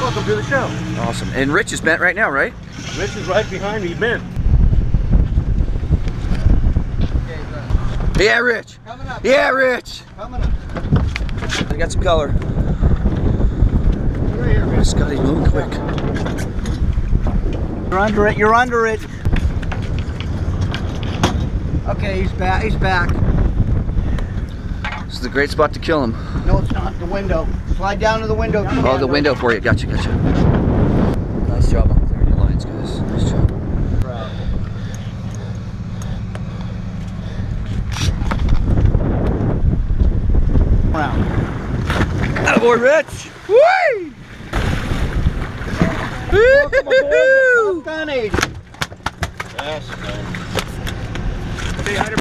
Welcome to the show. Awesome. And Rich is bent right now, right? Rich is right behind me, bent. Yeah, Rich. Coming up. Yeah, Rich. Coming up. I got some color. Right here, Rich. Scotty's moving quick. You're under it. You're under it. Okay, he's back. He's back. This is a great spot to kill him. No, it's not. The window. Slide down to the window. Oh, the window for you. Gotcha, gotcha. Nice job on clearing your lines, guys. Nice job. Round. Attaboy, Rich! Whee! Welcome aboard the 1080. Yes, man. Say hi to